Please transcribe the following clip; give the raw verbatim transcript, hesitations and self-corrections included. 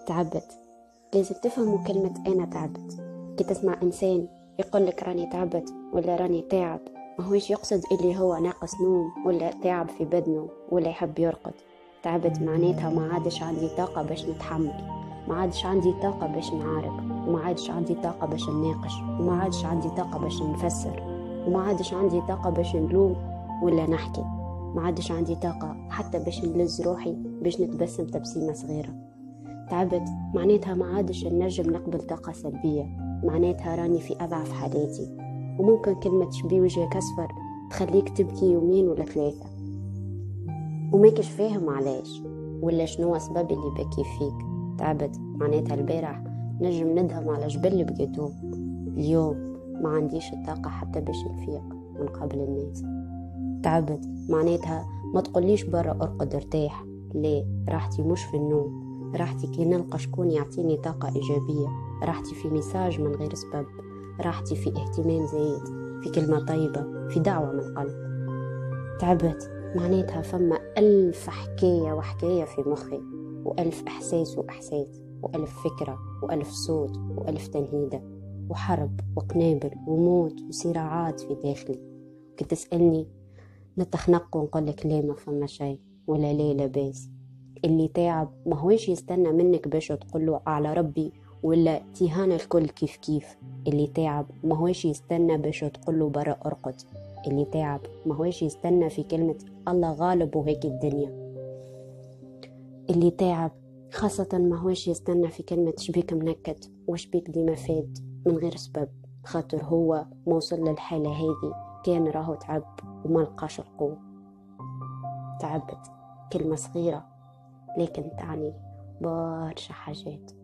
تعبت. لازم تفهموا كلمة أنا تعبت. كي تسمع إنسان يقول لك راني تعبت ولا راني تعب، ما هوش يقصد اللي هو ناقص نوم ولا تعب في بدنه ولا يحب يرقد. تعبت معناتها ما عادش عندي طاقة باش نتحمل، ما عادش عندي طاقة باش نعارك، وما عادش عندي طاقة باش نناقش، وما عادش عندي طاقة باش نفسر، وما عادش عندي طاقة باش نلوم ولا نحكي، ما عادش عندي طاقة حتى باش نلز روحي باش نتبسم تبسيمة صغيرة. تعبت معناتها ما عادش نجم نقبل طاقة سلبية، معناتها راني في أضعف حالاتي، وممكن كلمة شبي وجهك أصفر تخليك تبكي يومين ولا ثلاثة وماكش فاهم علاش ولا شنو أسباب اللي بكي فيك. تعبت معناتها البارح نجم ندهم على جبل بقيتو، اليوم ما عنديش الطاقة حتى باش نفيق ونقابل الناس. تعبت معناتها ما تقوليش برا أرقد ارتاح، لا، راحتي مش في النوم، راحتي كي نلقى شكون يعطيني طاقة إيجابية، راحتي في مساج من غير سبب، راحتي في اهتمام زايد، في كلمة طيبة، في دعوة من القلب. تعبت معناتها فما ألف حكاية وحكاية في مخي، وألف إحساس وإحساس، وألف فكرة وألف صوت وألف تنهيدة، وحرب وقنابل وموت وصراعات في داخلي. كنت تسألني نتخنق ونقولك لا ما فما شيء، ولا لا لاباس. اللي تعب ما هوش يستنى منك باش تقوله على ربي ولا تيهان الكل كيف كيف. اللي تعب ما هوش يستنى باش تقوله برا أرقد. اللي تعب ما هوش يستنى في كلمة الله غالب وهيك الدنيا. اللي تعب خاصة ما هوش يستنى في كلمة شبيك منكد وشبيك ديما فاد من غير سبب، خاطر هو موصل للحالة هذه كان راهو تعب وما لقاش القوة. تعبت كلمة صغيرة لكن تعني برشا حاجات.